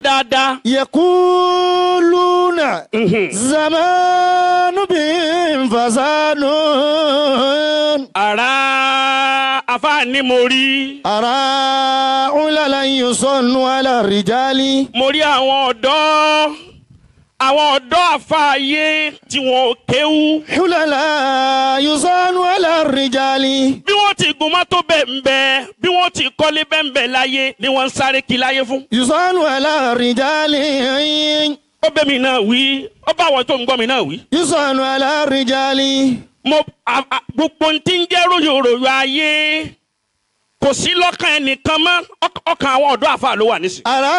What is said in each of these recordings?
dáadáa. يقولون زمان بهم فساد ara àfààní mo rí. أراء لن يصنوا على الرجال mo rí àwọn ọ̀dọ́ àfààyè tí wọn ò kéwú. حللا يصنوا على الرجال bí wọ́n ti gun mọ́tò bẹ́ẹ̀ bí wọ́n ti kọ́lé bẹ́ẹ̀ láyé ni wọ́n ń sáré kí láyé fún. يصنوا على الرجال ó bẹ́ mi náà wí ó bá àwọn tó ń gbọ́ mi náà wí. يصنوا على الرجال mo gbogbo ń ti ń jẹ́ ròyòròyò ayé kò sí lọ́kàn ẹnìkan mọ́ ọkàn àwọn ọ̀dọ́ àfáà ló wà nísìn.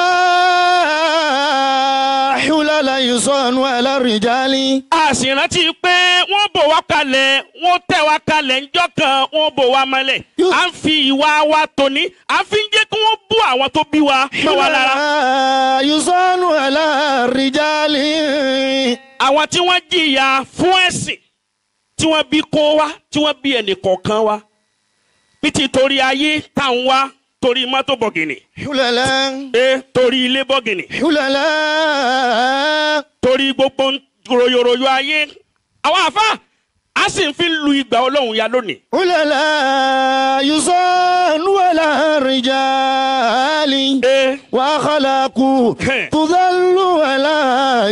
أرى حللا يصنوا على الرجال a sì rántí pé wọ́n bò wá kalẹ̀ wọ́n tẹ̀ wá kalẹ̀ ńjọ́ kan wọ́n bò wá mọ́lẹ̀ à ń fi ìwà wa tòní à ń fi ń jẹ́ kí wọ́n bú àwọn tó bí wa mọ́ wa lára. حللا يصنوا على الرجال àwọn tí wọ́n jìyà fún ẹ̀sìn tí wọ́n bí kó wa tí wọ́n bí ẹnì kọ̀ọ̀kan wa bí ti torí ayé táwọn wá torí mọ́tò bọ̀gìnì. حللا torí ilé bọ̀gìnì. حللا torí gbogbo ròyòròyò ayé àwọn àfa a sì ń fi lu ìgbà ọlọ́run ya lónìí. حللا يصنوا على الرجال وخلقوا تذل ولا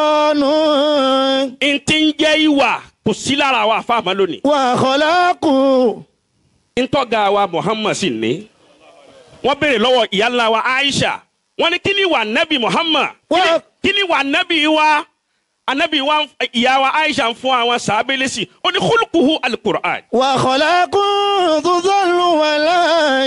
يصنوا n ti ń jẹ́ ìwà kò sí lára àwọn àfa àmọ́ lónìí. وخلقوا n tọ́ga wa Muhammad sì ní. wọ́n béèrè lọ́wọ́ ìyá ńlá wa Aisha wọ́n ní kí ni wà nábì Muhammad kí ni wà nábì wa anabi wa ìyá wa Aisha ń fún àwọn sàbẹ̀lẹ́sì ó ní khuluquhu al-Qur'an. وخلقوا تذل ولا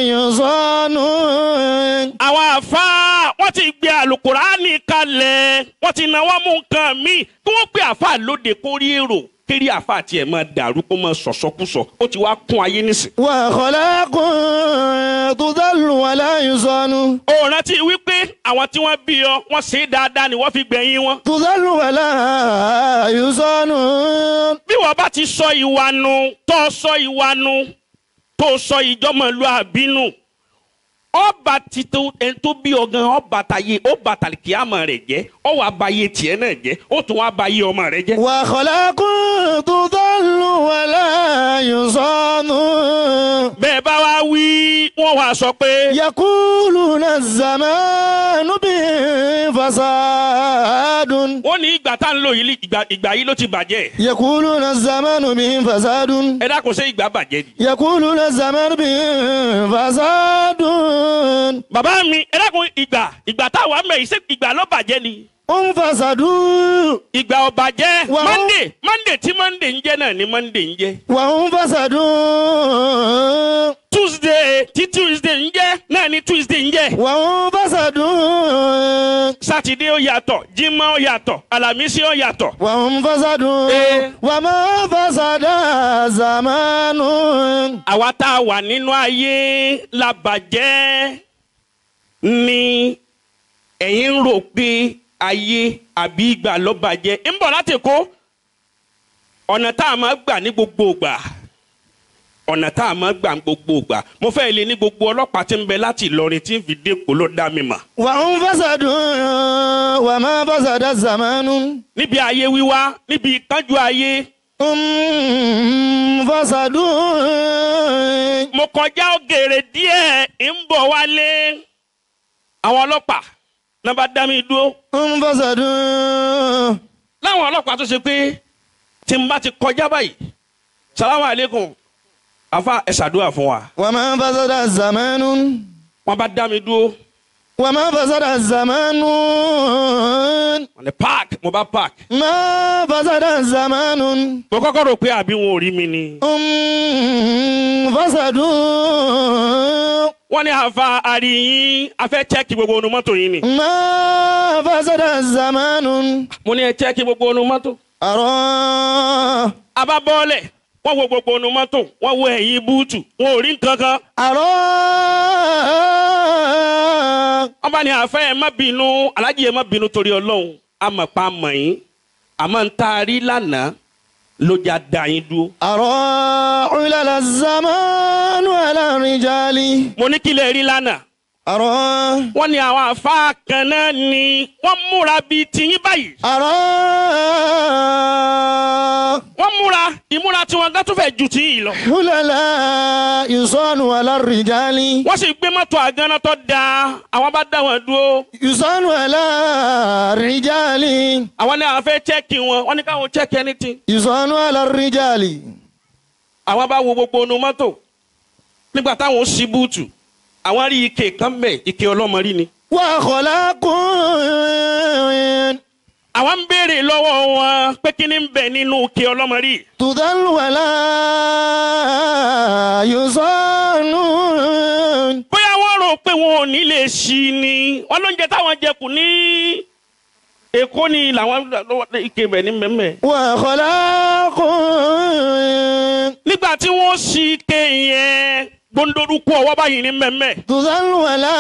يصنوا àwọn àfa wọ́n ti gbé alukurani kalẹ̀ wọ́n ti náwó mú nǹkan mi kí wọ́n gbé àfa lóde kórí èrò kérí àfa tiẹ̀ máa dàrú kó máa sọ̀sọ́kúsọ ó ti wá kún ayé nísìn. وخلقوا تذل ولا يصنوا ó rántí wípé àwọn tí wọ́n bí ọ wọ́n ṣe é dáadáa ni wọ́n fi gbẹ̀yìn wọn. تذل ولا يصنوا bí wọ́n bá ti sọ ìwà nu tó sọ ìwà nu tó sọ ìjọmọlúàbí nù ọba títún ẹni tó bí ọgàn ọba tàyè ọba tàlìkíámà rẹ jẹ ọwọ abayé tiẹ̀ náà jẹ ó tún wá abayé ọmọ rẹ jẹ. وخلقوا تذل ولا يصنوا bẹ́ẹ̀ bá wá wí wọ́n wá sọ pé. يقولون الزمان به فساد wọ́n ní ìgbà tá ń lò yìí ìgbà yìí ló ti bàjẹ́. يقولون الزمان به فساد ẹ dákun ṣé ìgbà bàjẹ́ ni. يقولون الزمان به فساد bàbá mi ẹ dákun ìgbà táwa mẹ́ ìṣe ìgbà ló bàjẹ́ ni. فسدوا ìgbà ò bàjẹ́ Monday tí Monday ń jẹ́ náà ni Monday ń jẹ́. وهم فسدوا Tuesday tí Tuesday ń jẹ́ náà ni Tuesday ń jẹ́. وهم فسدوا Saturday ó yàtọ̀ Jímọ̀ ó yàtọ̀ Alámísì ó yàtọ̀. وهم فسدوا وما فسد زمان àwa tá a wà nínú ayé la bàjẹ́ ni ẹ̀yin ń rò pé ayé àbí ìgbà ló bàjẹ́ ń bọ̀ láti kó ọ̀nà tá a máa gbà ní gbogbo ìgbà ọ̀nà tá a máa gbà ní gbogbo ìgbà mo fẹ́ lè ní gbogbo ọlọ́pàá tí ń bẹ láti Ìlọrin tí ń fi dé kó ló dá mi mà. وهم فسدوا وما فسد زمان níbi ayé wíwá níbi ìkánjú ayé. فسدوا mo kọjá ògèrè díẹ̀ ń bọ̀ wálé àwọn ọlọ́pàá náà bá dá mi dúró. فسدوا láwọn ọlọ́pàá tó ṣe pé tí n bá ti kọjá báyìí salamu aleykum afa ẹ ṣàdúrà fún wa. وما فسد زمان wọ́n bá dá mi dúró. وما فسد الزمان wọ́n ní park mo bá park. ما فسد الزمان mo kọ́kọ́ rò pé àbí wọn ò rí mi ni. فسدوا wọ́n ní àfa àríyìn afẹ́ chẹ́ẹ̀kì gbogbo onu mọ́tò yìí ni. ما فسد الزمان mo ní ẹ chẹ́ẹ̀kì gbogbo onu mọ́tò. أرى abá bọ́ọ̀lẹ̀ wọ́n wo gbogbo onu mọ́tò wọ́n wo ẹ̀yìn búùtù wọn ò rí nǹkan kan. أرى wọ́n bá ní àfẹ́ ẹ má bínú alájí ẹ má bínú torí Ọlọ́run àmọ̀ pa mọ̀ yín àmọ́ ń taari lánàá ló já da yín dúró. أرى علل الزمان على الرجال mo ní kí lè rí lánàá أرى wọ́n ní àwọn àfáà kan náà ni wọ́n múra bíi tiyín báyìí. أرى wọ́n múra ìmúra tí wọ́n gán tó fẹ́ ju tiyín lọ. حللا يصان على الرجال wọ́n sì gbé mọ́tò àgànná tó dáa àwọn bá dá wọn dúró. يصان على الرجال àwọn ní àwọn fẹ́ chẹ́ẹ̀kì wọn wọ́n ní káwọn chẹ́ẹ̀kì anything. يصان على الرجال àwọn bá wo gbogbo onú mọ́tò nígbà táwọn ó ṣí búùtù àwọn rí ike kan bẹ̀ ike ọlọ́mọrí ni. وخلاق àwọn ń béèrè lọ́wọ́ wọn pé kí ni ń bẹ nínú ike ọlọ́mọrí. تذل ولا يصان bóyá wọ́n rò pé wọn ò ní lè ṣí ni wọ́n lóúnjẹ táwọn jẹ kù ní Èkó ni làwọn ike bẹ̀ ní mẹ́mẹ́. وخلاق nígbà tí wọ́n ṣí ike yẹn gbóndórúkú ọwọ́ báyìí ní mẹ́mẹ́. تذل ولا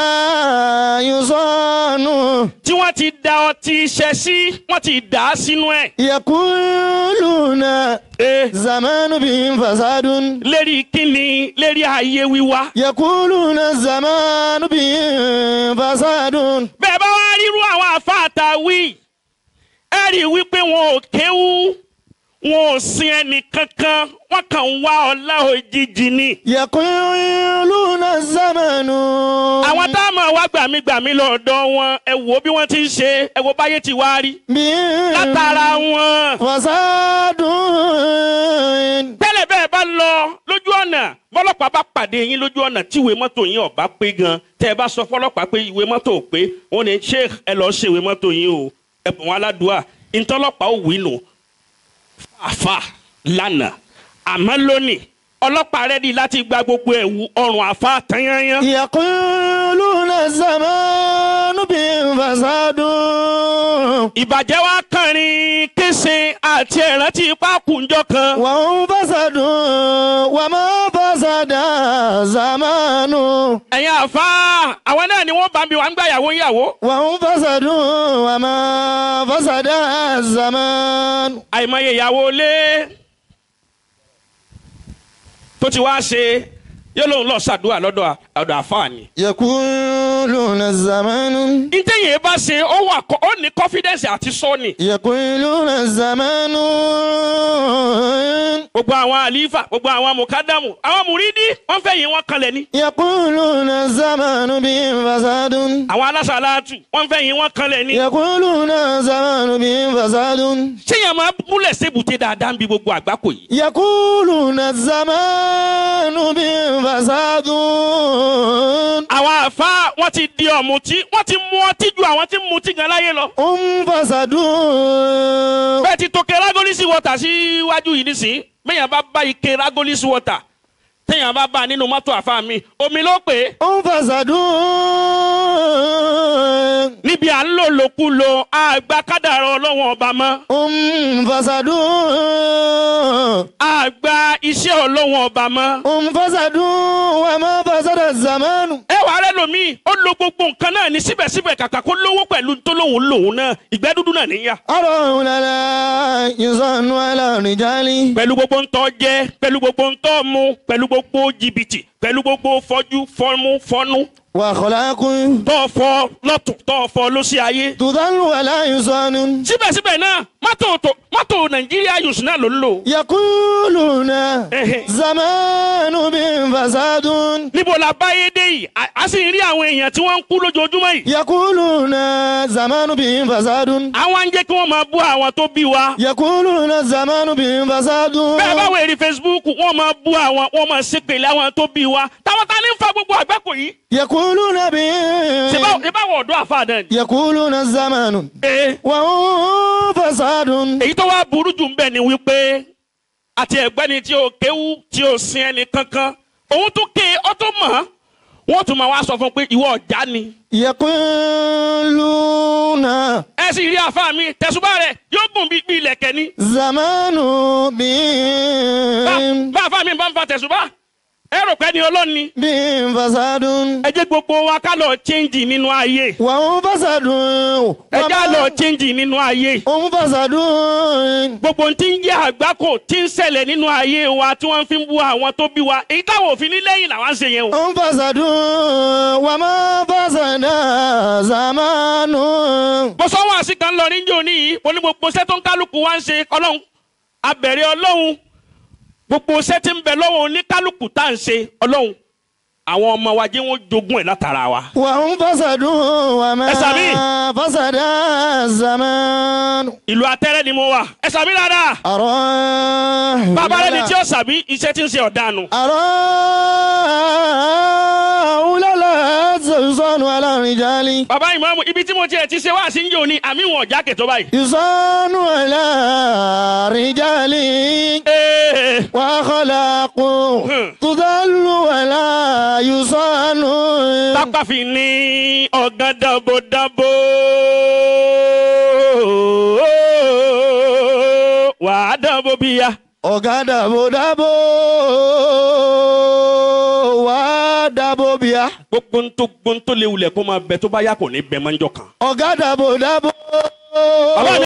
يصان tí wọ́n ti da ọtí iṣẹ́ sí wọ́n ti dà á sínú ẹ̀. يقولون زمان بهم فساد lérí kíni lérí ayé wíwá. يقولون الزمان بهم فساد bẹ́ẹ̀ bá wá rírú àwọn àfáàtà wí ẹ rí i wípé wọn ò kéwú wọn ò sin ẹnì kankan wọn kàn ń wá ọlá òjijì ni. يقولون الزمان àwọn táwọn wá gbàmígbàmí lọ́dọ̀ wọn ẹ wò bí wọ́n ti ń ṣe ẹ wò báyé ti wá rí. بهم látara wọn. فساد tẹ́lẹ̀ bẹ́ẹ̀ bá lọ lójú ọ̀nà bọ́lọ́pàá bá pàdé yín lójú ọ̀nà tí ìwé mọ́tò yín ọ̀bá pé gan tẹ́ ẹ bá sọ fọlọ́pàá pé ìwé mọ́tò ò pé wọ́n ní sheikh ẹ lọ́ọ́ ṣe ìwé mọ́tò yín o ẹ bùn wọn aládùúà ìtọ́lọ́pàá ò wí nù àfà lánàá àmọ́ lónìí ọlọ́pàá rẹ́dí láti gba gbogbo ẹ̀wù ọrùn àfà tányányán. يقولون الزمان بهم فساد ìbàjẹ́ wa kàrin kése àti ẹ̀rántí ipá kùnjọ kan. وهم فساد وما فسد الزمان ẹ̀yin àfà àwọn náà ni wọ́n bá mi wà ń gbà yàwó yàwó. وهم فساد وما فسد الزمان àìmọye ìyàwó lé tó ti wá ṣe yóò lóun lọ ṣàdúrà lọ́dọ̀ àfààní. يقولون الزمان ntẹ́yìn bá ṣe ó ní confidence àti sọ́ọ̀nì. يقولون الزمان gbogbo àwọn àlífà gbogbo àwọn mùkádàmù àwọn mùrídì wọ́n fẹ́ yín wọ́n kanlẹ̀ ni. يقولون الزمان بهم فساد àwọn alásàlátù wọ́n fẹ́ yín wọ́n kanlẹ̀ ni. يقولون الزمان بهم فساد ṣéyàn máa múlẹ̀ sébùté dáadáa ń bi gbogbo àgbákò yìí. يقولون الزمان بهم فساد àwọn àfa wọ́n ti di ọ̀mùtí wọ́n ti mú ọtí ju àwọn tí ń mutí gan láyé lọ. فساد bẹ́ẹ̀ ti tòkè rágólísì wọ́tà síwájú yìí nísìnyí bẹ́ẹ̀yàn bá bá ike rágólísì wọ́tà téèyàn bá bá nínú mọ́tò àfa mi omi ló pè é. فساد níbi à ń lò lòkulò àgbà kádàrá ọlọ́wọ́n ọba mọ́. فساد àgbà iṣẹ́ ọlọ́wọ́n ọba mọ́. فساد وما فسد الزمان ẹ wàá rẹ lómi ó lo gbogbo nǹkan náà ní síbẹ̀síbẹ̀ kàkà kó lówó pẹ̀lú tó lóun lòun náà ìgbẹ́ dúdú náà níyà. أرون لا يصان على الرجال pẹ̀lú gbogbo ń tọ́ jẹ pẹ̀lú gbogbo ń tọ́ mu pẹ̀lú gbogbo jìbìtì pẹ̀lú gbogbo fọ́jú fọ́mú fọ́nú وأخلاق tọ́ fọ́ lọ́tún tọ́ fọ́ lọ́sí ayé. تذل ولا يصان síbẹ̀síbẹ̀ náà mọ́tò nàìjíríà yòsùn náà ló ń lò. يقولون زمان بهم فساد níbo la báyé dé yìí a sì ń rí àwọn èèyàn tí wọ́n ń kú lójoojúmọ́ yìí. يقولون زمان بهم فساد àwọn ń jẹ́ kí wọ́n máa bú àwọn tó bí wa. يقولون زمان بهم فساد bẹ́ẹ̀ bá wẹ̀rí Facebook wọ́n máa bú àwọn wọ́n máa ṣépèlé àwọn tó bí wa. táwọn ta ní ń fa gbogbo àgbákò yìí. يقولون بهم ṣé báwo ọ̀dọ́ àfa náà ni. يقولون الزمان وهم فساد èyí tó wá burú jù ń bẹ̀ ni wípé àti ẹ̀gbẹ́ni tí ó kéwú tí ó sin ẹni kankan òun tún ké ọ tó mọ̀ wọ́n tún máa wá sọ fún un pé ìwọ ọ̀já ni. يقولون ẹ sì rí àfa mi tẹ̀sùbá rẹ̀ yóò gùn bí ilẹ̀kẹ̀ ni. زمان بهم bá àfa mi bá ń fa tẹ̀sùbá ẹ rò pé ni ọlọ́ni. بهم فساد ẹ jẹ́ gbogbo wa ká lọ change nínú ayé. وهم فساد ẹja lọ chíńjì nínú ayé. هم فساد gbogbo ń ti ń jẹ́ àgbákò tí ń ṣẹlẹ̀ nínú ayé wa tí wọ́n fi ń bú àwọn tó bí wa èyí táwọn òfin ní lẹ́yìn làwọn ń ṣe yẹn o. هم فساد وما فسد زمان. mo sọ wọn àṣìkà ń lọ níjó níyì mo ní gbogbo iṣẹ́ tó ń kálukú wá ń ṣe ọlọ́run abẹ̀rẹ̀ ọlọ́run gbogbo iṣẹ́ tí ń bẹ lọ́wọ́ oníkálukú tá à ń ṣe ọlọ́run àwọn ọmọ wa jẹ́ wọn jogún ẹ̀ látara wa. وهم فساد وما فسد الزمان. ìlú Atẹ́rẹ́ ni mo wà ẹ sàmì dáadáa. bàbá rẹ ni tí ó sàbí iṣẹ́ tí ń ṣe ọ̀dànù. يصان على الرجال. bàbá ìmáàmù ibi tí mo tiẹ̀ ti ṣe wá sí ń jò ní àmì wọn ọ̀já kẹtọ́ báyìí. يصان على الرجال وأخلاق تضل ولا يصان. tápàfin ní ọ̀gán dábòdábò wàá dábò bíyà. ọ̀gá dàbòdàbò wà dàbò bíà. gbogbo ń tó léwu lẹ̀ kó máa bẹ tó bá yà kò ní bẹ máa ń jọ kan. ọ̀gá dàbòdàbò.